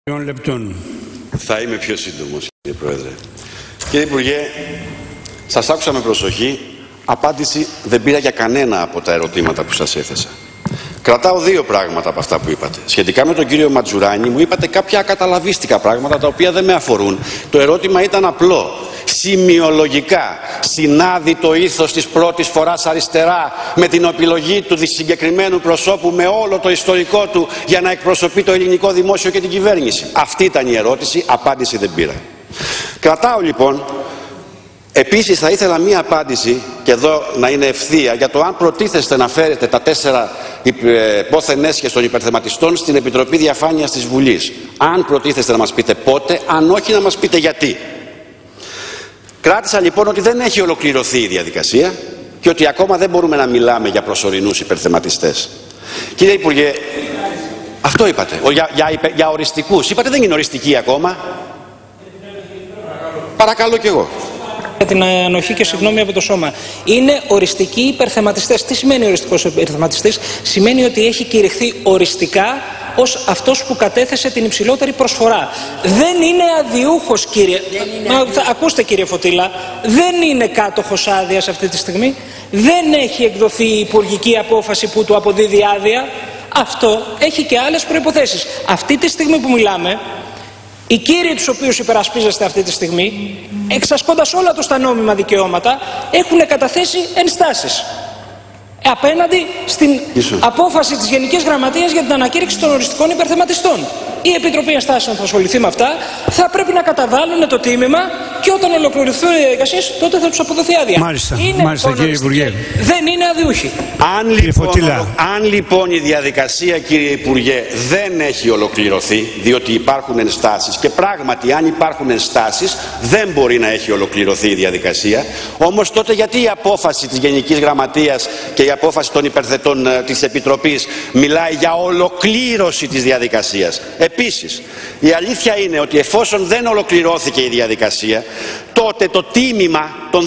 Λεπτών. Θα είμαι πιο σύντομος, κύριε Πρόεδρε. Κύριε Υπουργέ, σας άκουσα με προσοχή. Απάντηση δεν πήρα για κανένα από τα ερωτήματα που σας έθεσα. Κρατάω δύο πράγματα από αυτά που είπατε. Σχετικά με τον κύριο Ματζουράνη, μου είπατε κάποια ακαταλαβίστικα πράγματα τα οποία δεν με αφορούν. Το ερώτημα ήταν απλό. Σημειολογικά συνάδει το ήθος της πρώτης φοράς αριστερά με την επιλογή του συγκεκριμένου προσώπου με όλο το ιστορικό του για να εκπροσωπεί το ελληνικό δημόσιο και την κυβέρνηση? Αυτή ήταν η ερώτηση, απάντηση δεν πήρα. Κρατάω λοιπόν. Επίσης θα ήθελα μία απάντηση, και εδώ να είναι ευθεία, για το αν προτίθεστε να φέρετε τα 4 πόθεν έσχες των υπερθεματιστών στην Επιτροπή Διαφάνειας της Βουλής. Αν προτίθεστε να μας πείτε πότε, αν όχι να μας πείτε γιατί. Κράτησα λοιπόν ότι δεν έχει ολοκληρωθεί η διαδικασία και ότι ακόμα δεν μπορούμε να μιλάμε για προσωρινούς υπερθεματιστές. Κύριε Υπουργέ, αυτό είπατε, για οριστικούς. Είπατε δεν είναι οριστικοί ακόμα. Παρακαλώ κι εγώ. Για την ανοχή και συγγνώμη από το σώμα. Είναι οριστικοί υπερθεματιστές. Τι σημαίνει οριστικός υπερθεματιστής? Σημαίνει ότι έχει κηρυχθεί οριστικά ως αυτός που κατέθεσε την υψηλότερη προσφορά. Δεν είναι αδιούχος, κύριε. Ακούστε, κύριε Φωτήλα, δεν είναι κάτοχος άδειας αυτή τη στιγμή. Δεν έχει εκδοθεί η υπουργική απόφαση που του αποδίδει άδεια. Αυτό έχει και άλλες προϋποθέσεις. Αυτή τη στιγμή που μιλάμε, οι κύριοι τους οποίους υπερασπίζεστε αυτή τη στιγμή, εξασκώντας όλα τους τα νόμιμα δικαιώματα, έχουν καταθέσει ενστάσεις απέναντι στην απόφαση της Γενικής Γραμματείας για την ανακήρυξη των οριστικών υπερθεματιστών. Η Επιτροπή Ενστάσεων θα ασχοληθεί με αυτά, θα πρέπει να καταβάλουν το τίμημα και όταν ολοκληρωθούν οι διαδικασίες, τότε θα τους αποδοθεί άδεια. Μάλιστα, κύριε Υπουργέ. Δεν είναι αδιούχοι. Αν λοιπόν η διαδικασία, κύριε Υπουργέ, δεν έχει ολοκληρωθεί, διότι υπάρχουν ενστάσεις, και πράγματι αν υπάρχουν ενστάσεις δεν μπορεί να έχει ολοκληρωθεί η διαδικασία, όμως τότε γιατί η απόφαση της Γενικής Γραμματείας και η απόφαση των υπερθετών της Επιτροπής μιλάει για ολοκλήρωση της διαδικασίας? Επίσης, η αλήθεια είναι ότι εφόσον δεν ολοκληρώθηκε η διαδικασία, τότε το τίμημα των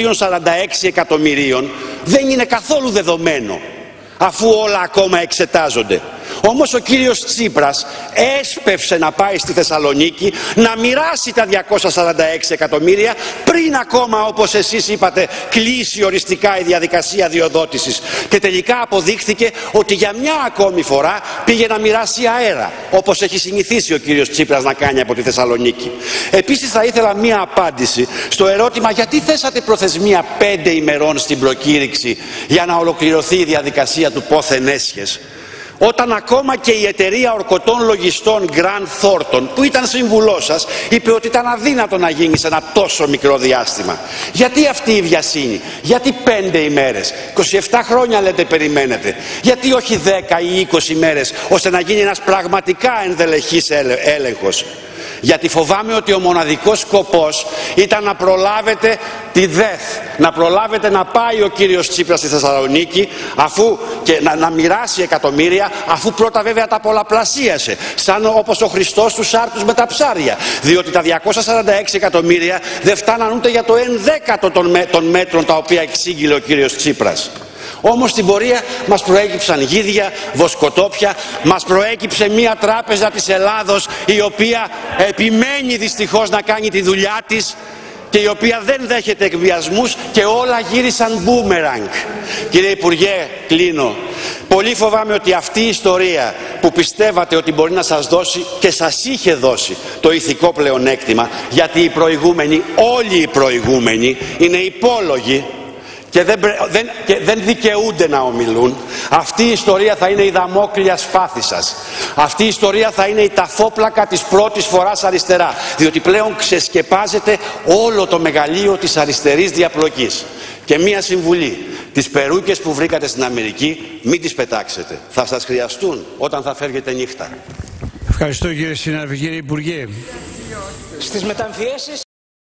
246 εκατομμυρίων δεν είναι καθόλου δεδομένο, αφού όλα ακόμα εξετάζονται. Όμως ο κύριος Τσίπρας έσπευσε να πάει στη Θεσσαλονίκη να μοιράσει τα 246 εκατομμύρια πριν ακόμα, όπως εσείς είπατε, κλείσει οριστικά η διαδικασία διοδότησης. Και τελικά αποδείχθηκε ότι για μια ακόμη φορά πήγε να μοιράσει αέρα, όπως έχει συνηθίσει ο κύριος Τσίπρας να κάνει από τη Θεσσαλονίκη. Επίσης θα ήθελα μια απάντηση στο ερώτημα γιατί θέσατε προθεσμία 5 ημερών στην προκήρυξη για να ολοκληρωθεί η διαδικασία του πόθεν έσχες, όταν ακόμα και η εταιρεία ορκωτών λογιστών Grant Thornton, που ήταν σύμβουλός σας, είπε ότι ήταν αδύνατο να γίνει σε ένα τόσο μικρό διάστημα? Γιατί αυτή η βιασύνη? Γιατί 5 ημέρες? 27 χρόνια λέτε περιμένετε. Γιατί όχι 10 ή 20 μέρες, ώστε να γίνει ένας πραγματικά ενδελεχής έλεγχος? Γιατί φοβάμαι ότι ο μοναδικός σκοπός ήταν να προλάβετε τη ΔΕΘ, να προλάβετε να πάει ο κύριος Τσίπρας στη Θεσσαλονίκη και να μοιράσει εκατομμύρια, αφού πρώτα βέβαια τα πολλαπλασίασε, σαν όπως ο Χριστός τους άρτους με τα ψάρια, διότι τα 246 εκατομμύρια δεν φτάναν ούτε για το 1/10 των μέτρων τα οποία εξήγηλε ο κύριος Τσίπρας. Όμως στην πορεία μας προέκυψαν γίδια, βοσκοτόπια, μας προέκυψε μια τράπεζα της Ελλάδος η οποία επιμένει δυστυχώς να κάνει τη δουλειά της και η οποία δεν δέχεται εκβιασμούς και όλα γύρισαν μπούμεραγκ. Κύριε Υπουργέ, κλείνω. Πολύ φοβάμαι ότι αυτή η ιστορία που πιστεύατε ότι μπορεί να σας δώσει και σας είχε δώσει το ηθικό πλεονέκτημα, γιατί οι προηγούμενοι, όλοι οι προηγούμενοι είναι υπόλογοι και δεν δικαιούνται να ομιλούν. Αυτή η ιστορία θα είναι η δαμόκλεια σπάθη σας. Αυτή η ιστορία θα είναι η ταφόπλακα της πρώτης φοράς αριστερά, διότι πλέον ξεσκεπάζεται όλο το μεγαλείο της αριστερής διαπλοκής. Και μία συμβουλή: τις περούκες που βρήκατε στην Αμερική μην τις πετάξετε, θα σας χρειαστούν όταν θα φεύγετε νύχτα. Ευχαριστώ κύριε συνάδελφε. Κύριε Υπουργέ. Στις μεταμφιέσεις